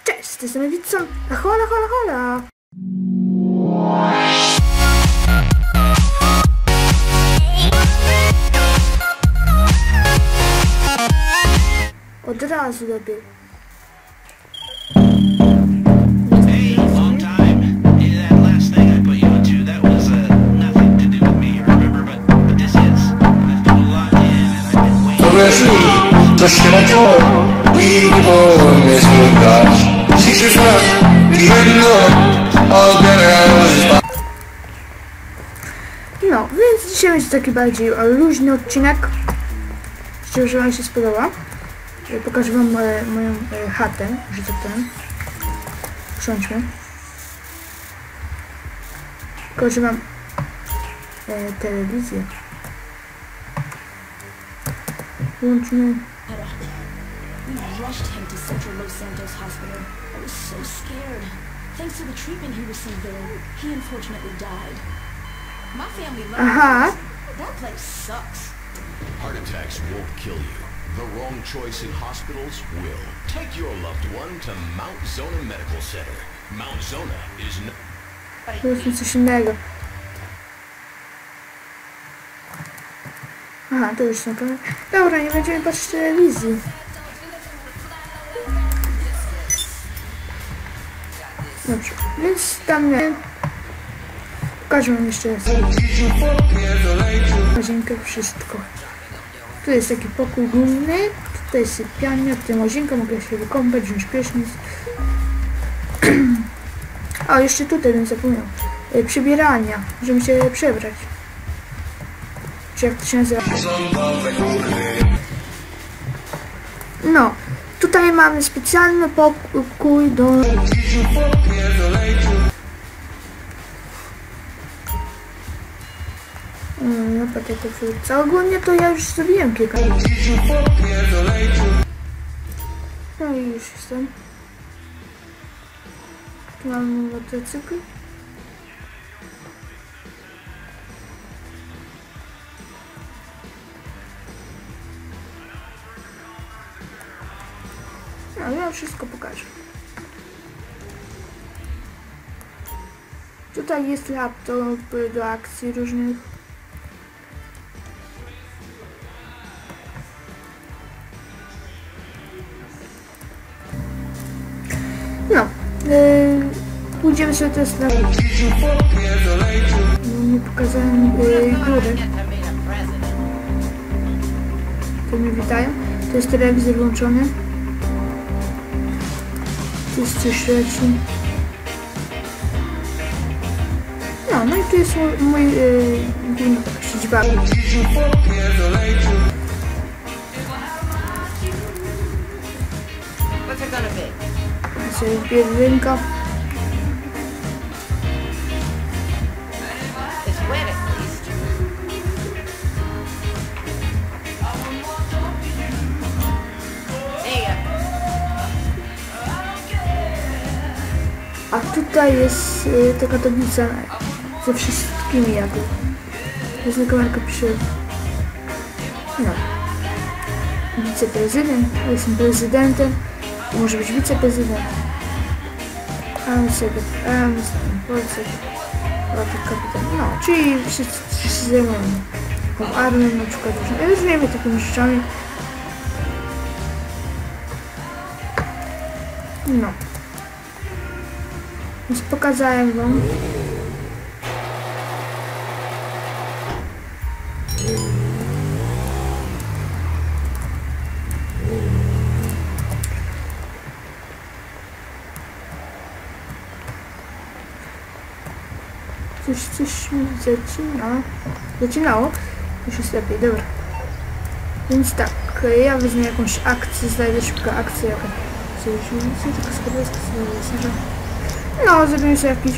Cześć, z tej strony Witson. Hola, hola, hola. Od razu lepiej. Hey, long time. That last thing I put you into, that was nothing to do with me, remember? But this is. I've put a lot in, and I've been waiting. Coś się naciąło i nie było mnie słychać. Ciszy szlak i jedno odbierałem. No, więc dzisiaj będzie taki bardziej luźny odcinek. Myślę, że wam się spodoba. Pokażę wam moją chatę, że to ten. Usiądźmy. Pokażę wam telewizję. Włączmy. We rushed him to Central Los Santos Hospital. I was so scared. Thanks to the treatment he received there, he unfortunately died. My family Aha. That place sucks. Heart attacks won't kill you. The wrong choice in hospitals will. Take your loved one to Mount Zona Medical Center. Mount Zona is no... Powiedzmy coś innego. Aha, to już są kamery. Dobra, nie będziemy patrzeć telewizji. Dobrze, więc tam pokażę wam jeszcze raz. Łazienkę, wszystko. Tu jest taki pokój główny, tutaj jest sypialnia, tutaj łazienka, mogę się wykąpać, wziąć prysznic. O, jeszcze tutaj bym zapomniał. Przybierania, żeby się przebrać. Czy jak to się nazywa? No, tutaj mamy specjalny pokój do... No, patrzę to wszystko. Ogólnie to ja już zrobiłem kilka. No i już jestem. Tu mam motocykl. No, ja wszystko pokażę. Tutaj jest laptop do akcji różnych. No, pójdziemy sobie teraz na... Nie pokazałem górę. Tu mnie witają. To jest telewizor włączony. Tu jest coś leci. No i tu jest mój siedziba. Biedrynka. A tutaj jest taka tablica ze wszystkimi jakby. Jest na kamerkę pisze. No. Wiceprezydent. Jestem prezydentem. Może być wiceprezydent. Policjant, kapitan. No, czyli wszyscy zajmują armią na przykład. Różnymi takimi rzeczami. No. Więc pokazałem wam. Coś mi zacinało. Już jest lepiej, dobra. Więc tak, ja wezmę jakąś akcję, znajdę szybko akcję, jaka taka skarbowska sobie. No, zrobimy sobie jakiś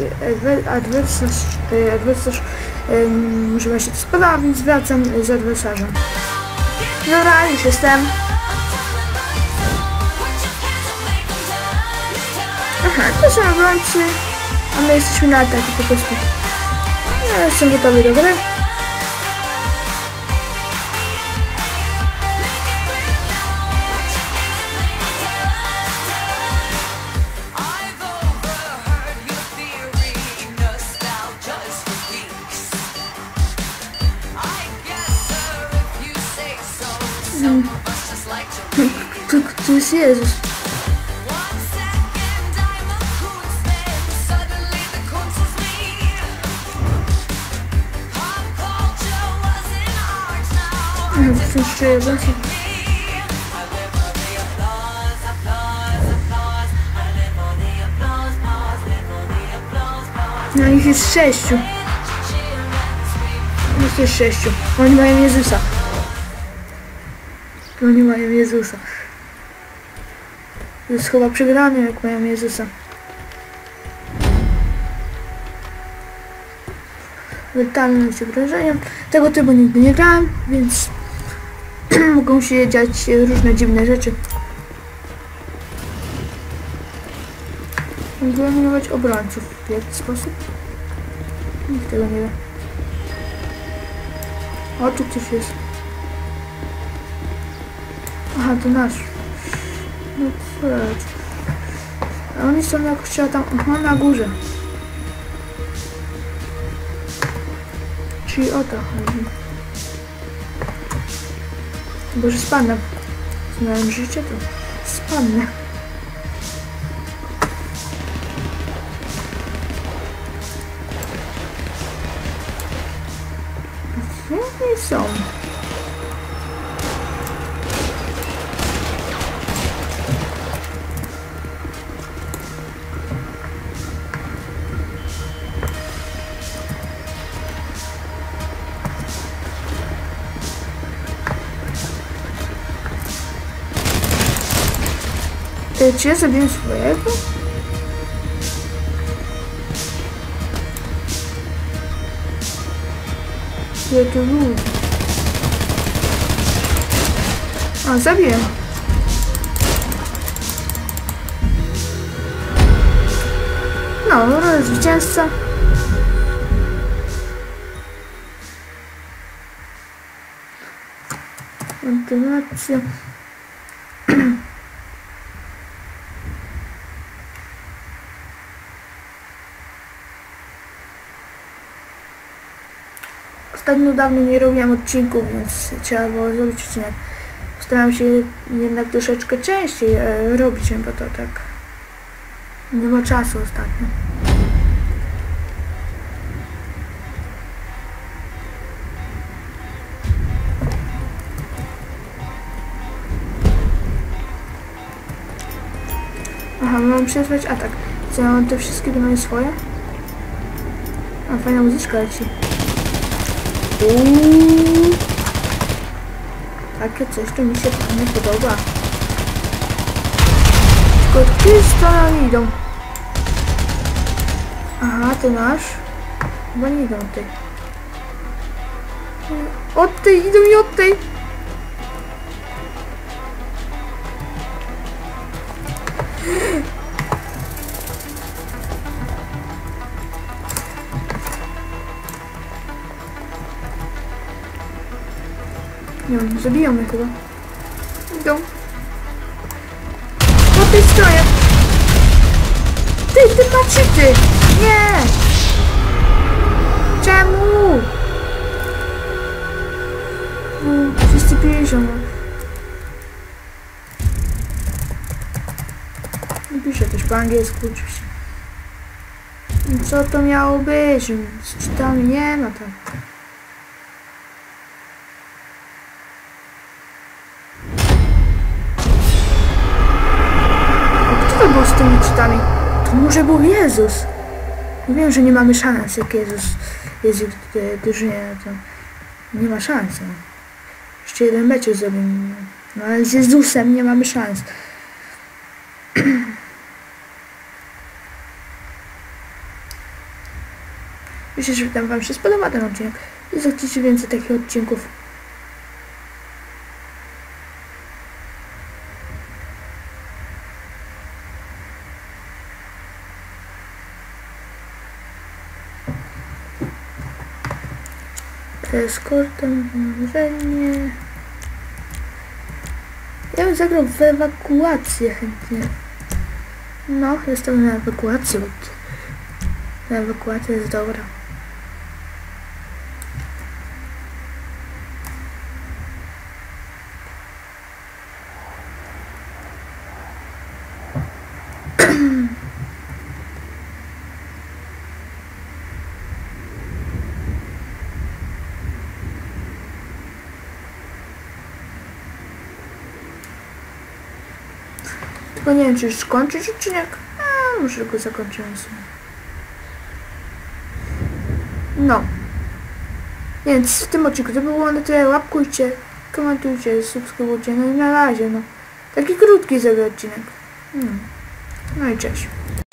adwersarz. Może właśnie to spada, więc wracam z adwersarzem. Dobra, już jestem. Aha, to są obrońcy. A my jesteśmy na ataku po prostu. Ja jestem gotowy do gry. tu jest Jezus. No ich jest 6. Jest 6. Oni mają Jezusa. Oni mają Jezusa. To jest chyba przegrany, jak mają Jezusa. Letalność obrażenia. Tego typu nigdy nie grałem, więc mogą się dziać różne dziwne rzeczy. Mogę eliminować obrońców. W jaki sposób? Nikt tego nie wie. O, tu coś jest. Aha, to nasz. No patrz. A oni są jakoś tam... Aha, na górze. Czyli o to chodzi. Boże, spadnę. Znałem życie, to spadnę. Gdzie oni są? Czy ja zabiłem swojego? Ja to lubię. A, zabiłem. No, zwycięzca. Wentylacja. Ostatnio dawno nie robiłem odcinków, więc trzeba było zrobić odcinek. Staram się jednak troszeczkę częściej robić, bo to tak nie ma czasu ostatnio. Aha, mam przesłać atak. Co, mam te wszystkie bronie swoje? A, fajna muzyczka leci. Takie coś, to mi się nie podoba. Tylko od której strony idą? Aha, to nasz. Chyba nie idą od tej. Od tej, idą i od tej. Nie wiem, zabiją mnie chyba. Idą. Po tej stronie. Ty maczyty! Nie! Czemu? 250. Nie piszę też po angielsku oczywiście. Co to miało być? Czytamy, nie ma tam. Kto był z tymi czytami? To może był Jezus. No wiem, że nie mamy szans, jak Jezus jest w drużynie, to nie ma szans. No. Jeszcze jeden mecz zrobimy. No ale z Jezusem nie mamy szans. Myślę, że tam wam się spodoba ten odcinek. I zechciecie więcej takich odcinków. Eskortem, wrażenie. Ja bym zagrał w ewakuację chętnie. No, jestem na ewakuacji. Ta ewakuacja jest dobra. Bo nie wiem, czy już skończyć odcinek. Może go zakończymy sobie. No. Więc w tym odcinku to było na tyle. Łapkujcie, komentujcie, subskrybujcie. No i na razie, no. Taki krótki sobie odcinek. No i cześć.